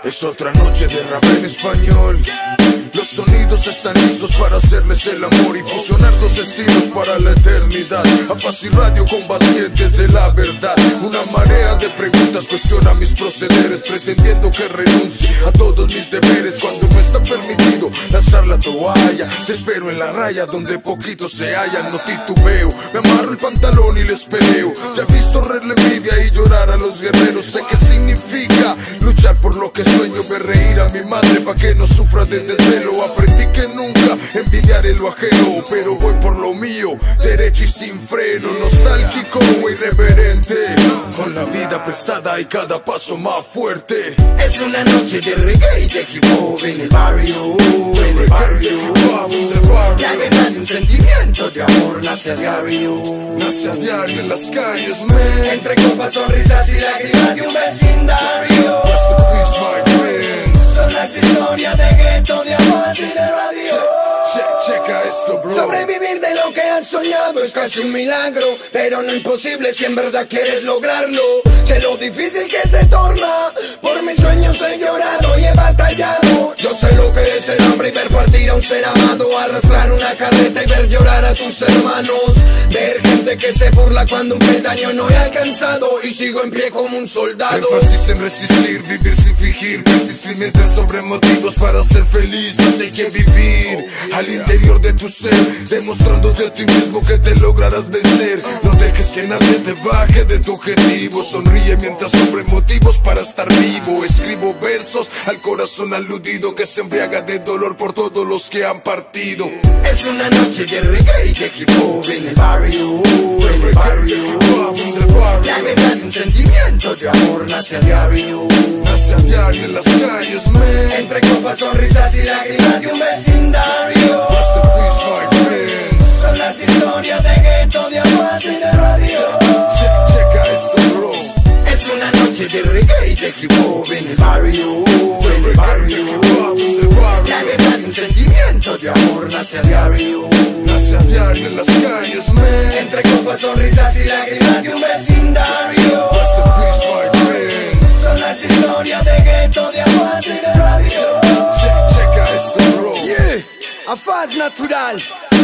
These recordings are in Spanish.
Es otra noche de rap en español. Los sonidos están listos para hacerles el amor y fusionar los estilos para la eternidad. A Fácil Radio, combatientes de la verdad. Una marea de preguntas cuestiona mis procederes, pretendiendo que renuncie a todos mis deberes. Cuando no está permitido lanzar la toalla, te espero en la raya donde poquitos se hallan. No titubeo, me amarro el pantalón y les peleo. Ya he visto reír la envidia y llorar a los guerreros. Sé que significa luchar por lo que sueño, ver reír a mi madre pa' que no sufra de desvelo. Aprendí que nunca envidiaré lo ajeno, pero voy por lo mío, derecho y sin freno. Nostálgico o irreverente, con la vida prestada y cada paso más fuerte. Es una noche de reggae y de hip hop en el barrio, en el barrio. La verdad de un sentimiento de amor nace a diario. Nace a diario en las calles, man. Entre copas, sonrisas y lágrimas de un vecindario. Rest in peace, my friends. Son las historias de gueto, de amor y de radio. Checa esto, bro. Sobrevivir de lo que has soñado es casi un milagro, pero no imposible si en verdad quieres lograrlo. Sé lo difícil que se torna, por mis sueños he llorado y he batallado. Yo sé lo que es el hambre y ver partir a un ser amado, arrastrar una carreta y ver llorar a tus hermanos, ver gente que se burla cuando un peldaño no he alcanzado y sigo en pie como un soldado. Énfasis en resistir, vivir sin fingir, persistir mientras sobre motivos para ser feliz. Hay que vivir al interior de tu ser, demostrándote a ti mismo que te lograrás vencer. No dejes que nadie te baje de tu objetivo. Sonríe mientras sobre motivos para estar vivo. Escribo versos al corazón aludido que se embriaga de dolor por todos los que han partido. Es una noche de reggae y de hip hop en el barrio, en el barrio. La verdad de un sentimiento de amor nace a diario. Nace a diario en las calles, man. Entre copas, sonrisas y lágrimas de un vecindario. Rest in peace, my friends. Son las historias de gueto, de amor y de radio. Checa esto, bro. Es una noche de reggae y de hip hop en el barrio, en el barrio. La verdad de un sentimiento de amor nace a diario. Nace a diario en las calles, man. Entre copas, sonrisas y lágrimas de un vecindario. Rest in peace, my friends. Son las historias de gueto, de amor y de radio. Checa esto, bro. Yeah, a Faz Natural,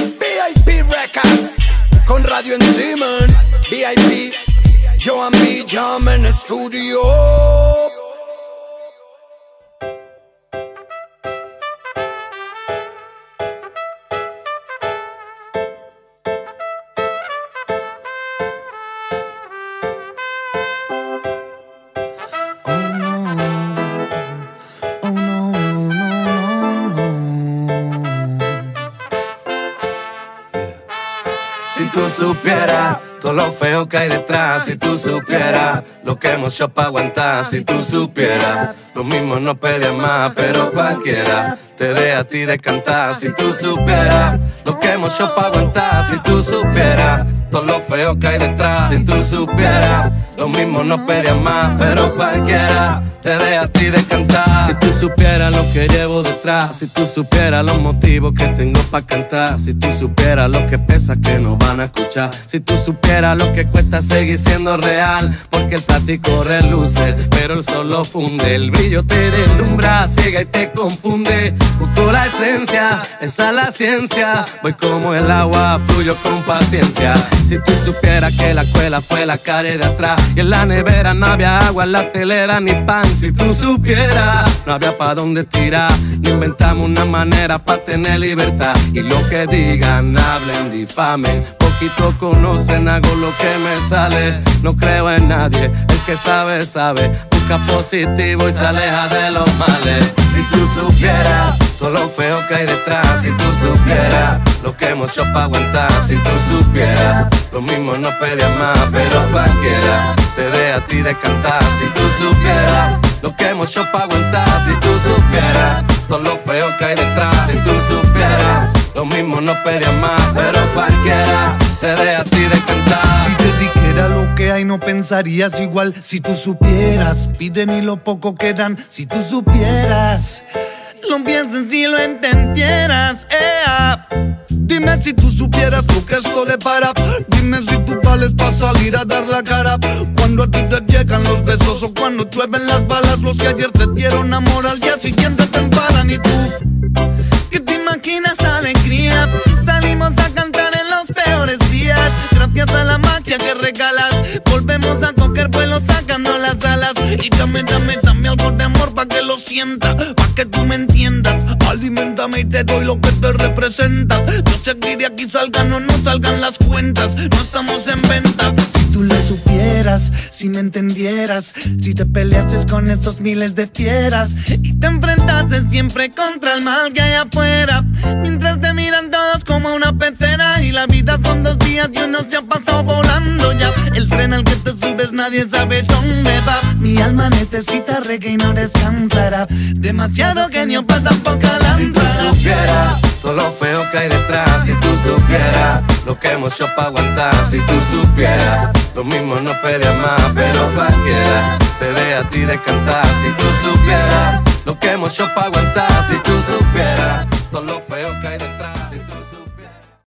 VIP Records, con radio encima, VIP, Joan B. Jam en estudio. Si tú supieras todo lo feo que hay detrás, si tú supieras lo que hemos hecho para aguantar, si tú supieras lo mismo no pedías más, pero cualquiera te dé a ti de cantar. Si tú supieras lo que hemos hecho para aguantar, si tú supieras todo lo feo que hay detrás, si tú supieras lo mismo no pedías más, pero cualquiera te dé a ti de cantar. Si tú supieras lo que llevo detrás, si tú supieras los motivos que tengo para cantar, si tú supieras lo que pesa que no van a escuchar, si tú supieras lo que cuesta seguir siendo real, porque el plástico reluce, pero el sol lo funde, el brillo te deslumbra, ciega y te confunde, busco la esencia, esa es la ciencia, voy como el agua, fluyo con paciencia. Si tú supieras que la escuela fue la calle de atrás y en la nevera no había agua, en la telera ni pan, si tú supieras no había pa' dónde tirar, ni inventamos una manera pa' tener libertad, y lo que digan, hablen, difamen, poquito conocen, hago lo que me sale, no creo en nadie, el que sabe, sabe, busca positivo y se aleja de los males. Si tú supieras todo lo feo que hay detrás, si tú supieras lo que hemos hecho para aguantar, si tú supieras lo mismo no pedías más, pero cualquiera te dé a ti de cantar. Si tú supieras lo que hemos hecho para aguantar, si tú supieras todo lo feo que hay detrás, si tú supieras lo mismo no pedías más, pero cualquiera te dé a ti de cantar. Si te dijera lo que hay no pensarías igual. Si tú supieras, piden y lo poco que dan. Si tú supieras, lo piensas si lo entendieras. Dime Dime si tú supieras lo que esto le para. Dime si tú vales para salir a dar la cara. Cuando a ti te llegan los besos o cuando llueven las balas. Los que ayer te dieron amor al día siguiente te empalan. Y tú, ¿qué te imaginas alegría? Salimos a cantar en los peores días. Gracias a la magia que regalas, volvemos a coger vuelo sacando las alas. Y dame algo de amor pa' que lo sienta, pa' que tú me entiendas. Aliméntame y te doy lo que te representa. Yo seguiré aquí, salgan o no salgan las cuentas. No estamos en venta. Si tú lo supieras, si me entendieras, si te peleases con esos miles de fieras y te enfrentases siempre contra el mal que hay afuera, mientras te miran todos como una pecera. Y la vida son 2 días y uno se ha pasado volando ya. El tren al que te subes nadie sabe dónde va. Mi alma necesita reggae y no descansará. Demasiado genio para tan poca lámpara. Si tú supieras todo lo feo que hay detrás, si tú supieras lo que hemos hecho para aguantar, si tú supieras lo mismo no pelea más, pero cualquiera te deja a ti de cantar. Si tú supieras lo que hemos hecho para aguantar, si tú supieras todo lo feo que hay detrás, si tú supieras.